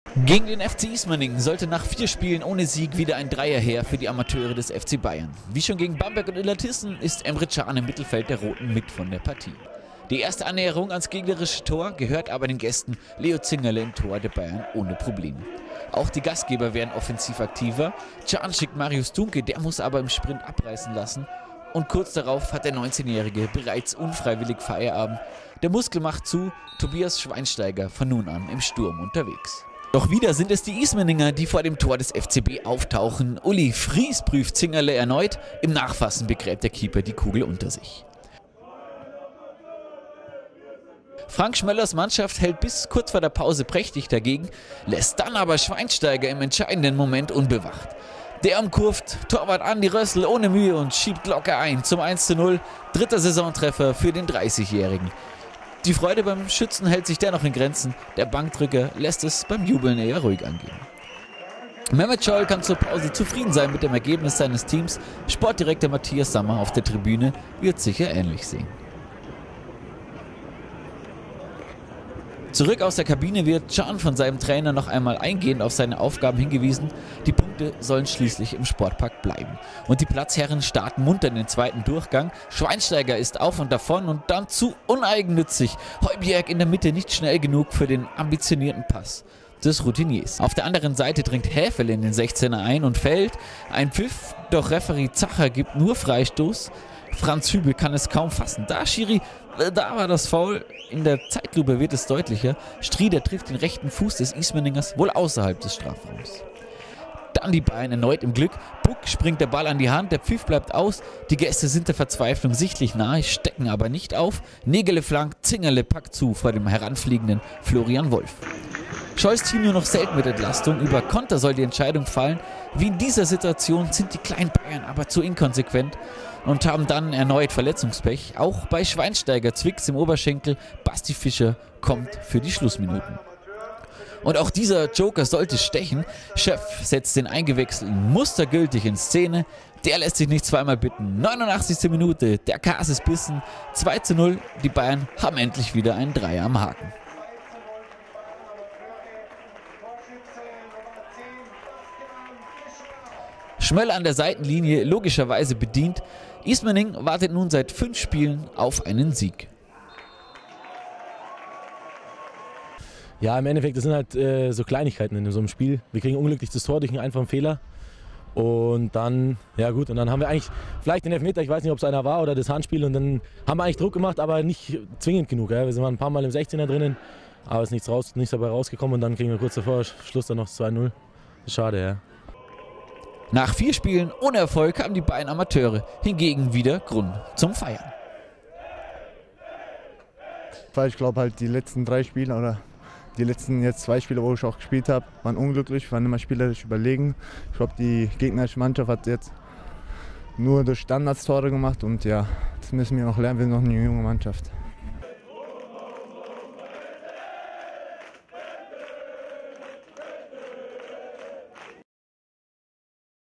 Gegen den FC Ismaning sollte nach 4 Spielen ohne Sieg wieder ein Dreier her für die Amateure des FC Bayern. Wie schon gegen Bamberg und Illertissen ist Emre Can im Mittelfeld der Roten mit von der Partie. Die erste Annäherung ans gegnerische Tor gehört aber den Gästen. Leo Zingerle im Tor der Bayern ohne Probleme. Auch die Gastgeber werden offensiv aktiver. Can schickt Marius Dunke, der muss aber im Sprint abreißen lassen. Und kurz darauf hat der 19-Jährige bereits unfreiwillig Feierabend. Der Muskel macht zu, Tobias Schweinsteiger von nun an im Sturm unterwegs. Doch wieder sind es die Ismaninger, die vor dem Tor des FCB auftauchen. Uli Fries prüft Zingerle erneut. Im Nachfassen begräbt der Keeper die Kugel unter sich. Frank Schmöllers Mannschaft hält bis kurz vor der Pause prächtig dagegen, lässt dann aber Schweinsteiger im entscheidenden Moment unbewacht. Der umkurvt Torwart Andi Rössl ohne Mühe und schiebt locker ein zum 1:0. Dritter Saisontreffer für den 30-Jährigen. Die Freude beim Schützen hält sich dennoch in Grenzen. Der Bankdrücker lässt es beim Jubeln eher ruhig angehen. Mehmet Scholl kann zur Pause zufrieden sein mit dem Ergebnis seines Teams. Sportdirektor Matthias Sammer auf der Tribüne wird sicher ähnlich sehen. Zurück aus der Kabine wird Can von seinem Trainer noch einmal eingehend auf seine Aufgaben hingewiesen. Die Punkte sollen schließlich im Sportpark bleiben. Und die Platzherren starten munter in den zweiten Durchgang. Schweinsteiger ist auf und davon und dann zu uneigennützig. Højbjerg in der Mitte nicht schnell genug für den ambitionierten Pass des Routiniers. Auf der anderen Seite dringt Häfele in den 16er ein und fällt. Ein Pfiff, doch Referee Zacher gibt nur Freistoß. Franz Hübel kann es kaum fassen. Da, Schiri, da war das Foul. In der Zeitlupe wird es deutlicher. Strieder trifft den rechten Fuß des Ismaningers wohl außerhalb des Strafraums. Dann die Bayern erneut im Glück. Buck springt der Ball an die Hand, der Pfiff bleibt aus. Die Gäste sind der Verzweiflung sichtlich nahe, stecken aber nicht auf. Nägele flankt, Zingerle packt zu vor dem heranfliegenden Florian Wolf. Scholls Team nur noch selten mit Entlastung. Über Konter soll die Entscheidung fallen. Wie in dieser Situation sind die kleinen Bayern aber zu inkonsequent und haben dann erneut Verletzungspech. Auch bei Schweinsteiger zwickt's im Oberschenkel. Basti Fischer kommt für die Schlussminuten. Und auch dieser Joker sollte stechen. Schöpf setzt den eingewechselten mustergültig in Szene. Der lässt sich nicht zweimal bitten. 89. Minute, der Kas ist bissen. 2:0, die Bayern haben endlich wieder einen Dreier am Haken. Schmöll an der Seitenlinie logischerweise bedient. Ismaning wartet nun seit 5 Spielen auf einen Sieg. Ja, im Endeffekt, das sind halt so Kleinigkeiten in so einem Spiel. Wir kriegen unglücklich das Tor durch einen einfachen Fehler. Und dann, ja gut, und dann haben wir eigentlich vielleicht den Elfmeter, ich weiß nicht, ob es einer war oder das Handspiel. Und dann haben wir eigentlich Druck gemacht, aber nicht zwingend genug. Ja. Wir sind ein paar Mal im 16er drinnen, aber es ist nichts dabei rausgekommen. Und dann kriegen wir kurz davor Schluss dann noch 2:0. Schade, ja. Nach 4 Spielen ohne Erfolg haben die beiden Amateure hingegen wieder Grund zum Feiern. Ich glaube halt die letzten 3 Spiele oder die letzten jetzt 2 Spiele, wo ich auch gespielt habe, waren unglücklich, waren immer spielerisch überlegen. Ich glaube, die gegnerische Mannschaft hat jetzt nur durch Standards Tore gemacht und ja, das müssen wir noch lernen, wir sind noch eine junge Mannschaft.